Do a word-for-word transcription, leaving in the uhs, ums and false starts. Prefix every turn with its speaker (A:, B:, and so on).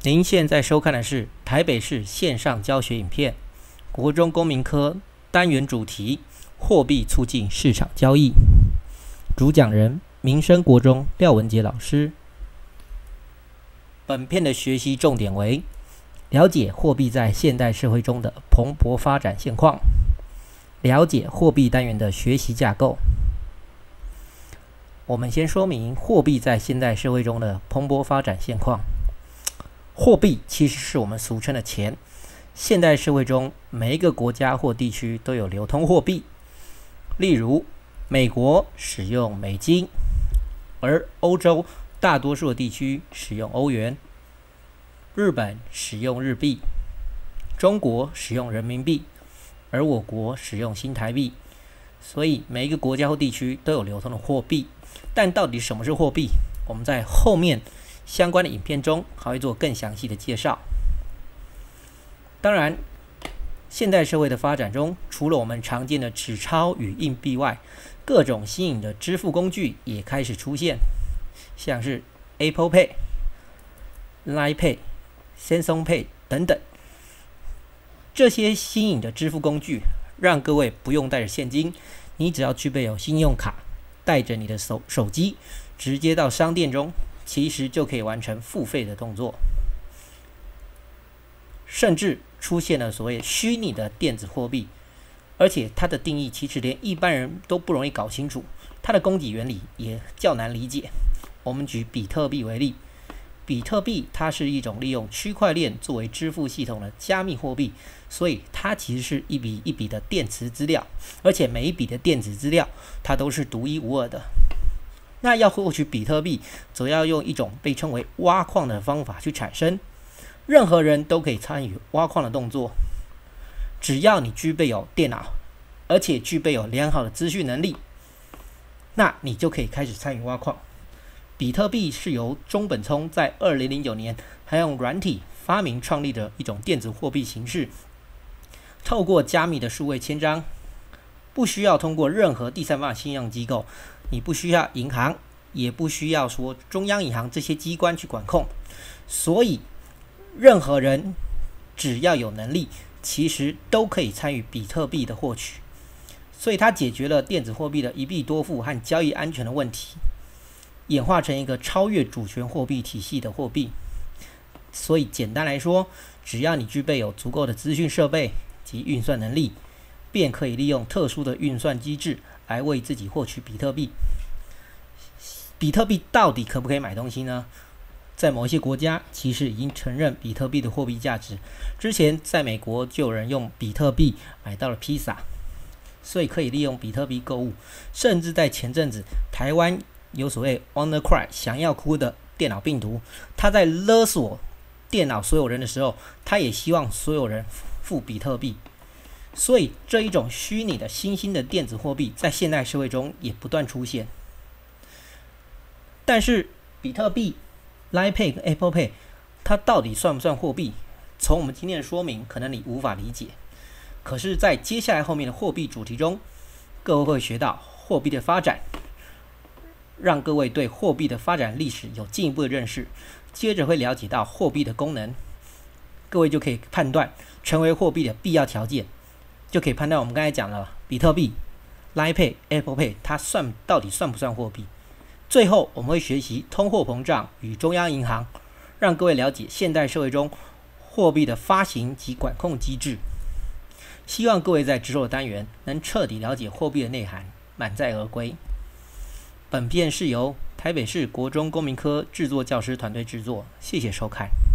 A: 您现在收看的是台北市线上教学影片，国中公民科单元主题：货币促进市场交易。主讲人：民生国中廖文杰老师。本片的学习重点为：了解货币在现代社会中的蓬勃发展现况，了解货币单元的学习架构。我们先说明货币在现代社会中的蓬勃发展现况。货币其实是我们俗称的钱。现代社会中，每一个国家或地区都有流通货币。例如，美国使用美金，而欧洲大多数的地区使用欧元。日本使用日币，中国使用人民币，而我国使用新台币。所以，每一个国家或地区都有流通的货币。但到底什么是货币？我们在后面相关的影片中还会做更详细的介绍。当然，现代社会的发展中，除了我们常见的纸钞与硬币外，各种新颖的支付工具也开始出现，像是 Apple Pay、Line Pay、Samsung Pay 等等。这些新颖的支付工具让各位不用带着现金，你只要具备有信用卡，带着你的手手机，直接到商店中，其实就可以完成付费的动作。甚至出现了所谓虚拟的电子货币，而且它的定义其实连一般人都不容易搞清楚，它的供给原理也较难理解。我们举比特币为例，比特币它是一种利用区块链作为支付系统的加密货币，所以它其实是一笔一笔的电子资料，而且每一笔的电子资料它都是独一无二的。那要获取比特币，则要用一种被称为挖矿的方法去产生。任何人都可以参与挖矿的动作，只要你具备有电脑，而且具备有良好的资讯能力，那你就可以开始参与挖矿。比特币是由中本聪在二零零九年还用软体发明创立的一种电子货币形式，透过加密的数位签章，不需要通过任何第三方信用机构，你不需要银行，也不需要说中央银行这些机关去管控，所以任何人只要有能力，其实都可以参与比特币的获取。所以它解决了电子货币的一币多付和交易安全的问题，演化成一个超越主权货币体系的货币。所以简单来说，只要你具备有足够的资讯设备及运算能力，便可以利用特殊的运算机制来为自己获取比特币。比特币到底可不可以买东西呢？在某一些国家，其实已经承认比特币的货币价值。之前在美国就有人用比特币买到了披萨，所以可以利用比特币购物。甚至在前阵子，台湾有所谓 WannaCry 想要哭的电脑病毒，他在勒索电脑所有人的时候，他也希望所有人付比特币。所以这一种虚拟的新兴的电子货币，在现代社会中也不断出现。但是比特币、Line Pay 跟 Apple Pay 它到底算不算货币？从我们今天的说明，可能你无法理解。可是，在接下来后面的货币主题中，各位会学到货币的发展，让各位对货币的发展历史有进一步的认识。接着会了解到货币的功能，各位就可以判断成为货币的必要条件，就可以判断我们刚才讲了比特币、Line Pay、Apple Pay 它算到底算不算货币。最后，我们会学习通货膨胀与中央银行，让各位了解现代社会中货币的发行及管控机制。希望各位在之后的单元能彻底了解货币的内涵，满载而归。本片是由台北市国中公民科制作教师团队制作，谢谢收看。